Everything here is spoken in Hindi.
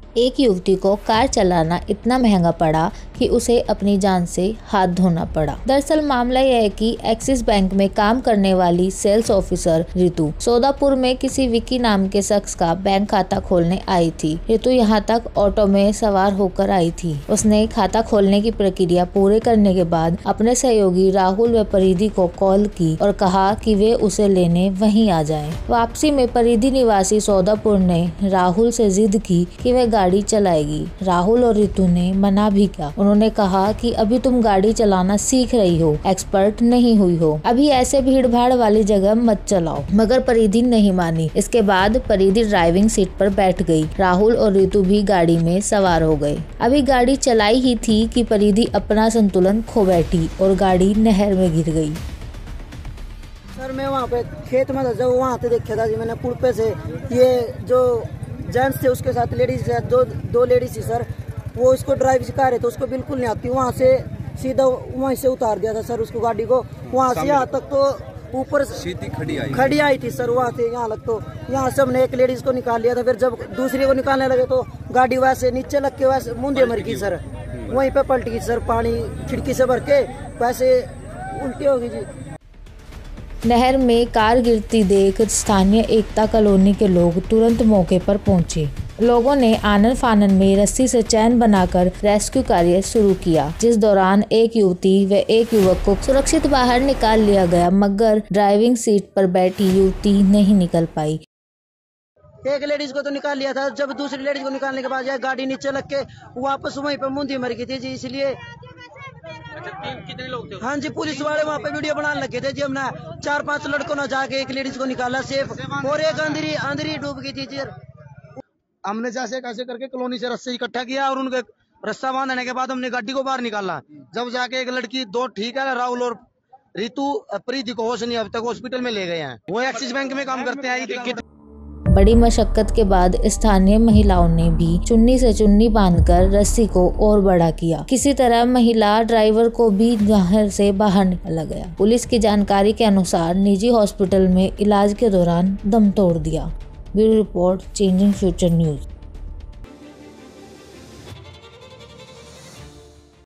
एक युवती को कार चलाना इतना महंगा पड़ा कि उसे अपनी जान से हाथ धोना पड़ा। दरअसल मामला यह है कि एक्सिस बैंक में काम करने वाली सेल्स ऑफिसर रितु सौदापुर में किसी विकी नाम के शख्स का बैंक खाता खोलने आई थी। रितु यहाँ तक ऑटो में सवार होकर आई थी। उसने खाता खोलने की प्रक्रिया पूरे करने के बाद अपने सहयोगी राहुल व परिधि को कॉल की और कहा कि वे उसे लेने वहीं आ जाएं। वापसी में परिधि निवासी सौदापुर ने राहुल से जिद की कि वह गाड़ी चलाएगी। राहुल और रितु ने मना भी किया। उन्होंने कहा कि अभी तुम गाड़ी चलाना सीख रही हो, एक्सपर्ट नहीं हुई हो, अभी ऐसे भीड़ भाड़ वाली जगह मत चलाओ। मगर परिधि नहीं मानी। इसके बाद परिधि ड्राइविंग सीट पर बैठ गई। राहुल और रितु भी गाड़ी में सवार हो गए। अभी गाड़ी चलाई ही थी कि परिधि अपना संतुलन खो बैठी और गाड़ी नहर में गिर गई। सर मैं वहाँ पे खेत में था, जब वहाँ से देखा था जी मैंने पुल पे से, ये जो जेंट्स थे उसके साथ लेडीज दो लेडीज थी सर, वो इसको ड्राइव सिखा रहे थे, उसको बिल्कुल नहीं आती। वहाँ से सीधा वहीं से उतार दिया था सर उसको, गाड़ी को वहाँ से यहाँ तक तो ऊपर सीधी खड़ी आई थी सर। वहाँ से यहाँ लग तो यहाँ से हमने एक लेडीज को निकाल लिया था। फिर जब दूसरी को निकालने लगे तो गाड़ी वैसे नीचे लग के वैसे मुंडे मर गई सर, वहीं पे पलट गई सर, पानी खिड़की से भर के वैसे उल्टी हो गई जी। नहर में कार गिरती देख स्थानीय एकता कॉलोनी के लोग तुरंत मौके पर पहुंचे। लोगों ने आनन फानन में रस्सी से चैन बनाकर रेस्क्यू कार्य शुरू किया, जिस दौरान एक युवती व एक युवक को सुरक्षित बाहर निकाल लिया गया, मगर ड्राइविंग सीट पर बैठी युवती नहीं निकल पाई। एक लेडीज को तो निकाल लिया था, जब दूसरी लेडीज को निकालने के बाद गाड़ी नीचे लग के वापस वहीं पे मुंडी मर गई थी जी। इसलिए कितने लोग थे? हाँ जी, पुलिस वाले वहाँ पे वीडियो बनाने लगे थे जी। हमने 4-5 लड़कों ने जाके एक लेडीज को निकाला सेफ, और एक अंदर डूब गई थी जी। हमने जैसे कैसे करके कॉलोनी से रस्से इकट्ठा किया और उनके रस्सा बांधने के बाद हमने गाड़ी को बाहर निकाला। जब जाके एक लड़की, दो ठीक है, राहुल और रितु, प्रीति को होश नहीं, अब तक हॉस्पिटल में ले गए हैं। वो एक्सिस बैंक में काम करते हैं। बड़ी मशक्कत के बाद स्थानीय महिलाओं ने भी चुन्नी से चुन्नी बांधकर रस्सी को और बड़ा किया। किसी तरह महिला ड्राइवर को भी नहर से बाहर निकाला गया। पुलिस की जानकारी के अनुसार निजी हॉस्पिटल में इलाज के दौरान दम तोड़ दिया। Bureau report, changing future news.